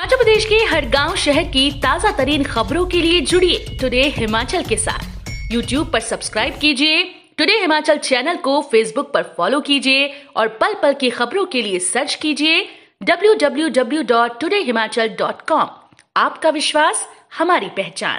हिमाचल प्रदेश के हर गांव शहर की ताजा तरीन खबरों के लिए जुड़िए टुडे हिमाचल के साथ। YouTube पर सब्सक्राइब कीजिए, टुडे हिमाचल चैनल को फेसबुक पर फॉलो कीजिए और पल पल की खबरों के लिए सर्च कीजिए www.todayhimachal.com। आपका विश्वास हमारी पहचान।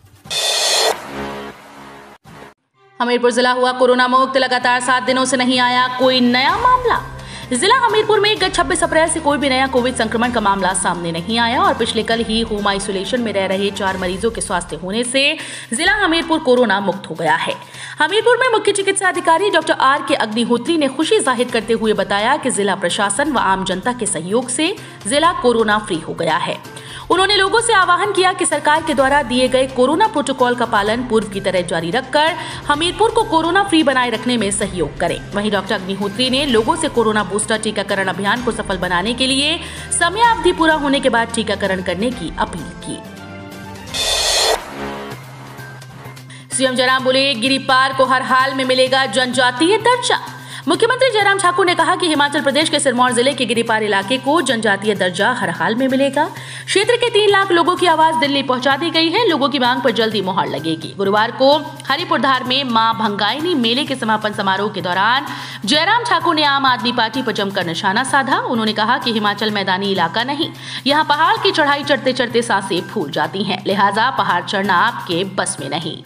हमीरपुर जिला हुआ कोरोना मुक्त, लगातार 7 दिनों से नहीं आया कोई नया मामला। जिला हमीरपुर में गत 26 अप्रैल से कोई भी नया कोविड संक्रमण का मामला सामने नहीं आया और पिछले कल ही होम आइसोलेशन में रह रहे 4 मरीजों के स्वस्थ होने से जिला हमीरपुर कोरोना मुक्त हो गया है। हमीरपुर में मुख्य चिकित्सा अधिकारी डॉक्टर आर के अग्निहोत्री ने खुशी जाहिर करते हुए बताया कि जिला प्रशासन व आम जनता के सहयोग से जिला कोरोना फ्री हो गया है। उन्होंने लोगों से आह्वान किया कि सरकार के द्वारा दिए गए कोरोना प्रोटोकॉल का पालन पूर्व की तरह जारी रखकर हमीरपुर को कोरोना फ्री बनाए रखने में सहयोग करें। वहीं डॉक्टर अग्निहोत्री ने लोगों से कोरोना बूस्टर टीकाकरण अभियान को सफल बनाने के लिए समय अवधि पूरा होने के बाद टीकाकरण करने की अपील की। सीएम जयराम बोले, गिरिपार को हर हाल में मिलेगा जनजातीय दर्जा। मुख्यमंत्री जयराम ठाकुर ने कहा कि हिमाचल प्रदेश के सिरमौर जिले के गिरिपार इलाके को जनजातीय दर्जा हर हाल में मिलेगा। क्षेत्र के 3 लाख लोगों की आवाज दिल्ली पहुंचा दी गई है। लोगों की मांग पर जल्दी मुहर लगेगी। गुरुवार को हरिपुरधार में मां भंगाइनी मेले के समापन समारोह के दौरान जयराम ठाकुर ने आम आदमी पार्टी पर जमकर निशाना साधा। उन्होंने कहा कि हिमाचल मैदानी इलाका नहीं, यहाँ पहाड़ की चढ़ाई चढ़ते चढ़ते सांसें फूल जाती हैं, लिहाजा पहाड़ चढ़ना आपके बस में नहीं।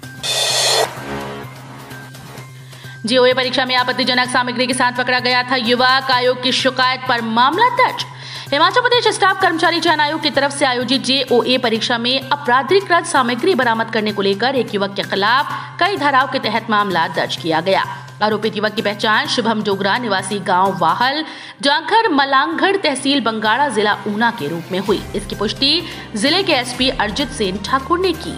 जेओए परीक्षा में आपत्तिजनक सामग्री के साथ पकड़ा गया था युवक, आयोग की शिकायत पर मामला दर्ज। हिमाचल प्रदेश स्टाफ कर्मचारी चयन आयोग की तरफ से आयोजित जेओए परीक्षा में आपराधिकृत सामग्री बरामद करने को लेकर एक युवक के खिलाफ कई धाराओं के तहत मामला दर्ज किया गया। आरोपित युवक की पहचान शुभम डोगरा, निवासी गांव वाहल, जाखर मलांगढ़, तहसील बंगाड़ा, जिला ऊना के रूप में हुई। इसकी पुष्टि जिले के एसपी अर्जित सेन ठाकुर ने की।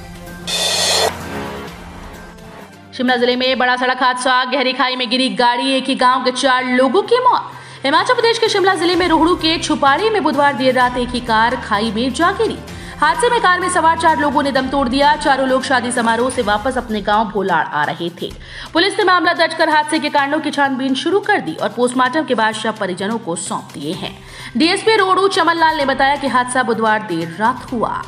शिमला जिले में बड़ा सड़क हादसा, गहरी खाई में गिरी गाड़ी, एक ही गांव के 4 लोगों की मौत। हिमाचल प्रदेश के शिमला जिले में रोहड़ू के छुपाड़ी में बुधवार देर रात एक ही कार खाई में जा गिरी। हादसे में कार में सवार 4 लोगों ने दम तोड़ दिया। चारों लोग शादी समारोह से वापस अपने गांव भोलाड़ आ रहे थे। पुलिस ने मामला दर्ज कर हादसे के कारणों की छानबीन शुरू कर दी और पोस्टमार्टम के बाद शव परिजनों को सौंप दिए हैं। डीएसपी रोहड़ू चमन लाल ने बताया कि हादसा बुधवार देर रात हुआ।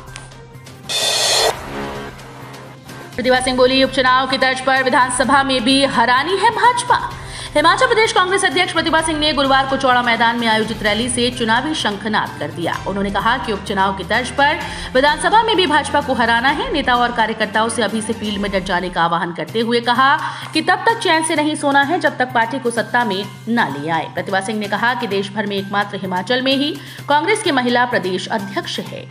प्रतिभा सिंह बोली, उपचुनाव की तर्ज पर विधानसभा में भी हरानी है भाजपा। हिमाचल प्रदेश कांग्रेस अध्यक्ष प्रतिभा सिंह ने गुरुवार को चौड़ा मैदान में आयोजित रैली से चुनावी शंखनाद कर दिया। उन्होंने कहा कि उपचुनाव की तर्ज पर विधानसभा में भी भाजपा को हराना है। नेता और कार्यकर्ताओं से अभी से फील्ड में डट जाने का आह्वान करते हुए कहा कि तब तक चैन से नहीं सोना है जब तक पार्टी को सत्ता में न ले आए। प्रतिभा सिंह ने कहा कि देश भर में एकमात्र हिमाचल में ही कांग्रेस की महिला प्रदेश अध्यक्ष है।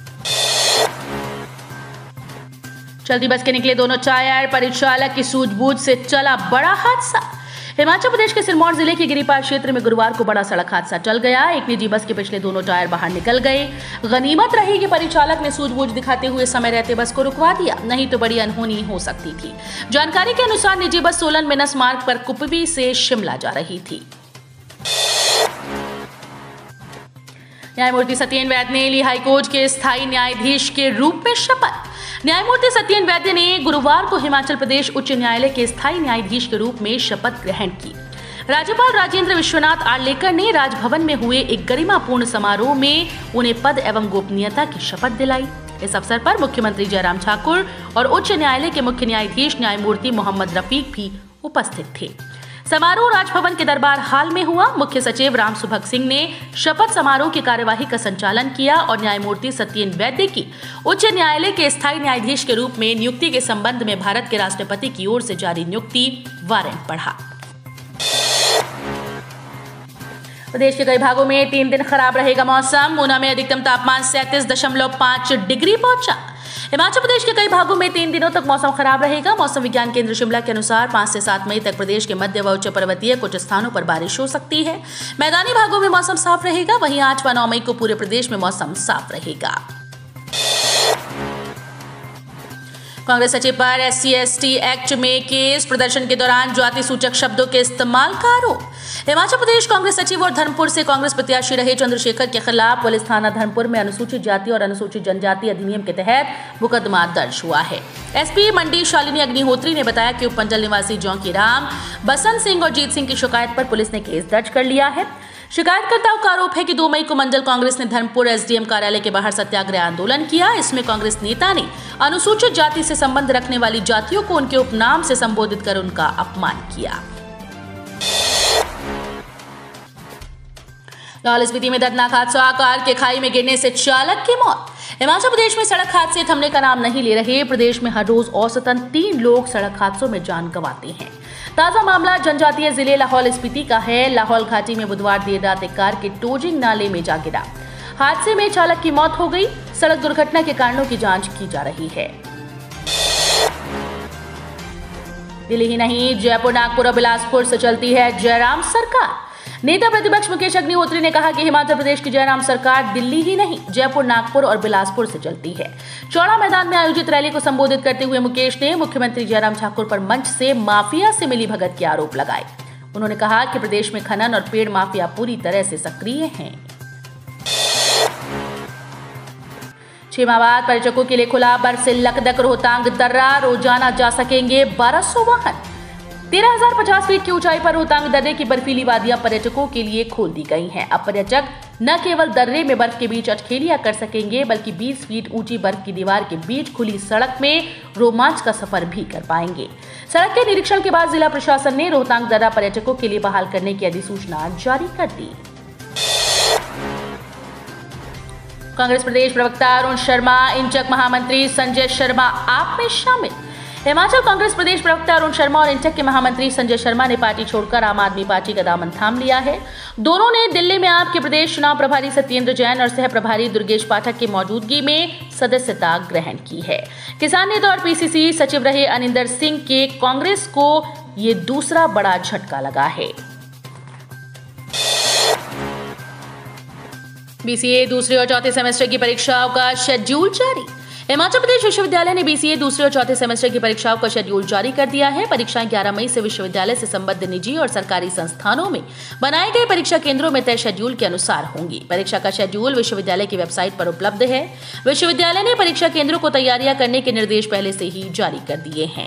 चलती बस के निकले दोनों टायर, परिचालक की सूझबूझ से चला बड़ा हादसा। हिमाचल प्रदेश के सिरमौर जिले के गिरिपार क्षेत्र में गुरुवार को बड़ा सड़क हादसा टल गया। एक निजी बस के पिछले दोनों टायर बाहर निकल गए। गनीमत रही कि परिचालक ने सूझबूझ दिखाते हुए समय रहते बस को रुकवा दिया, नहीं तो बड़ी अनहोनी हो सकती थी। जानकारी के अनुसार निजी बस सोलन मिनस मार्ग पर कुपवी से शिमला जा रही थी। न्यायमूर्ति सत्येन वैद्य ने ली हाईकोर्ट के स्थायी न्यायाधीश के रूप में शपथ। न्यायमूर्ति सत्येन वैद्य ने गुरुवार को हिमाचल प्रदेश उच्च न्यायालय के स्थायी न्यायाधीश के रूप में शपथ ग्रहण की। राज्यपाल राजेंद्र विश्वनाथ आर्लेकर ने राजभवन में हुए एक गरिमापूर्ण समारोह में उन्हें पद एवं गोपनीयता की शपथ दिलाई। इस अवसर पर मुख्यमंत्री जयराम ठाकुर और उच्च न्यायालय के मुख्य न्यायाधीश न्यायमूर्ति मोहम्मद रफीक भी उपस्थित थे। समारोह राजभवन के दरबार हाल में हुआ। मुख्य सचिव राम सुभग सिंह ने शपथ समारोह की कार्यवाही का संचालन किया और न्यायमूर्ति सत्येन वैद्य की उच्च न्यायालय के स्थायी न्यायाधीश के रूप में नियुक्ति के संबंध में भारत के राष्ट्रपति की ओर से जारी नियुक्ति वारंट पढ़ा। प्रदेश के कई भागों में 3 दिन खराब रहेगा मौसम। ऊना में अधिकतम तापमान 37.5 डिग्री पहुंचा। हिमाचल प्रदेश के कई भागों में 3 दिनों तक मौसम खराब रहेगा। मौसम विज्ञान केंद्र शिमला के अनुसार 5 से 7 मई तक प्रदेश के मध्य व उच्च पर्वतीय कुछ स्थानों पर बारिश हो सकती है। मैदानी भागों में मौसम साफ रहेगा। वहीं 8 व 9 मई को पूरे प्रदेश में मौसम साफ रहेगा। कांग्रेस सचिव पर SC/ST एक्ट में केस, प्रदर्शन के दौरान जाति सूचक शब्दों के इस्तेमाल का आरोप। हिमाचल प्रदेश कांग्रेस सचिव और धर्मपुर से कांग्रेस प्रत्याशी रहे चंद्रशेखर के खिलाफ पुलिस थाना धर्मपुर में अनुसूचित जाति और अनुसूचित जनजाति अधिनियम के तहत मुकदमा दर्ज हुआ है। एसपी मंडी शालिनी अग्निहोत्री ने बताया कि उपमंडल निवासी जौंकी राम, बसंत सिंह और जीत सिंह की शिकायत पर पुलिस ने केस दर्ज कर लिया है। शिकायतकर्ताओं का आरोप है कि 2 मई को मंडल कांग्रेस ने धर्मपुर एसडीएम कार्यालय के बाहर सत्याग्रह आंदोलन किया। इसमें कांग्रेस नेता ने अनुसूचित जाति से संबंध रखने वाली जातियों को उनके उपनाम से संबोधित कर उनका अपमान किया। लाहौल स्पीति में दर्दनाक हादसा, कार के खाई में गिरने से चालक की मौत। हिमाचल प्रदेश में सड़क हादसे थमने का नाम नहीं ले रहे। प्रदेश में हर रोज औसतन 3 लोग सड़क हादसों में जान गंवाते हैं। ताजा मामला जनजातीय जिले लाहौल स्पीति का है। लाहौल घाटी में बुधवार देर रात एक कार के टोजिंग नाले में जा गिरा। हादसे में चालक की मौत हो गई। सड़क दुर्घटना के कारणों की जांच की जा रही है। दिल्ली ही नहीं, जयपुर, नागपुर और बिलासपुर से चलती है जयराम सरकार। नेता प्रतिपक्ष मुकेश अग्निहोत्री ने कहा कि हिमाचल प्रदेश की जयराम सरकार दिल्ली ही नहीं, जयपुर, नागपुर और बिलासपुर से चलती है। चौड़ा मैदान में आयोजित रैली को संबोधित करते हुए मुकेश ने मुख्यमंत्री जयराम ठाकुर पर मंच से माफिया से मिली भगत के आरोप लगाए। उन्होंने कहा कि प्रदेश में खनन और पेड़ माफिया पूरी तरह से सक्रिय हैं। 6 माह बाद पर्यटकों के लिए खुला बरसिल्लकदक रोहतांग दर्रा। रोजाना जा सकेंगे 1200 वाहन। 13,050 फीट की ऊंचाई पर रोहतांग दर्रे की बर्फीली वादियां पर्यटकों के लिए खोल दी गई हैं। अब पर्यटक न केवल दर्रे में बर्फ के बीच अटखेलियां कर सकेंगे, बल्कि 20 फीट ऊंची बर्फ की दीवार के बीच खुली सड़क में रोमांच का सफर भी कर पाएंगे। सड़क के निरीक्षण के बाद जिला प्रशासन ने रोहतांग दर्रा पर्यटकों के लिए बहाल करने की अधिसूचना जारी कर दी। कांग्रेस प्रदेश प्रवक्ता अरुण शर्मा, इंटक महामंत्री संजय शर्मा आप में शामिल। हिमाचल कांग्रेस प्रदेश प्रवक्ता अरुण शर्मा और इंटक के महामंत्री संजय शर्मा ने पार्टी छोड़कर आम आदमी पार्टी का दामन थाम लिया है। दोनों ने दिल्ली में आप के प्रदेश चुनाव प्रभारी सत्येंद्र जैन और सह प्रभारी दुर्गेश पाठक की मौजूदगी में सदस्यता ग्रहण की है। किसान नेता और पीसीसी सचिव रहे अनिंदर सिंह के कांग्रेस को ये दूसरा बड़ा झटका लगा है। बीसीए दूसरे और चौथे सेमेस्टर की परीक्षाओं का शेड्यूल जारी। हिमाचल प्रदेश विश्वविद्यालय ने बीसीए दूसरे और चौथे सेमेस्टर की परीक्षाओं का शेड्यूल जारी कर दिया है। परीक्षाएं 11 मई से विश्वविद्यालय से संबद्ध निजी और सरकारी संस्थानों में बनाए गए परीक्षा केंद्रों में तय शेड्यूल के अनुसार होंगी। परीक्षा का शेड्यूल विश्वविद्यालय की वेबसाइट पर उपलब्ध है। विश्वविद्यालय ने परीक्षा केंद्रों को तैयारियां करने के निर्देश पहले से ही जारी कर दिए हैं।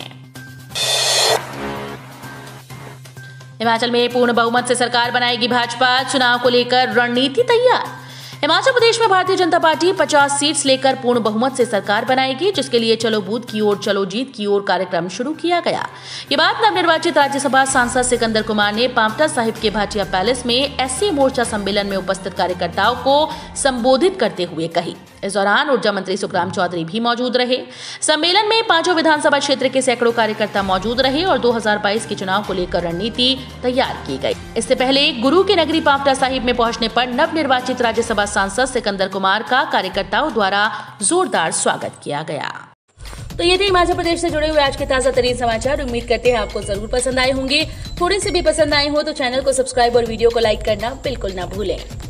हिमाचल में पूर्ण बहुमत से सरकार बनाएगी भाजपा। चुनाव को लेकर रणनीति तैयार। हिमाचल प्रदेश में भारतीय जनता पार्टी 50 सीट्स लेकर पूर्ण बहुमत से सरकार बनाएगी, जिसके लिए चलो बूथ की ओर चलो जीत की ओर कार्यक्रम शुरू किया गया। ये बात नवनिर्वाचित राज्यसभा सांसद सिकंदर कुमार ने पांवटा साहिब के भाटिया पैलेस में एससी मोर्चा सम्मेलन में उपस्थित कार्यकर्ताओं को संबोधित करते हुए कही। इस दौरान ऊर्जा मंत्री सुखराम चौधरी भी मौजूद रहे। सम्मेलन में 5 विधानसभा क्षेत्र के सैकड़ों कार्यकर्ता मौजूद रहे और 2022 के चुनाव को लेकर रणनीति तैयार की गई। इससे पहले गुरु की नगरी पांवटा साहिब में पहुंचने पर नवनिर्वाचित राज्यसभा सांसद सिकंदर कुमार का कार्यकर्ताओं द्वारा जोरदार स्वागत किया गया। तो ये थे हिमाचल प्रदेश से जुड़े हुए आज के ताजा तरीन समाचार। उम्मीद करते हैं आपको जरूर पसंद आए होंगे। थोड़े से भी पसंद आए हो तो चैनल को सब्सक्राइब और वीडियो को लाइक करना बिल्कुल ना भूलें।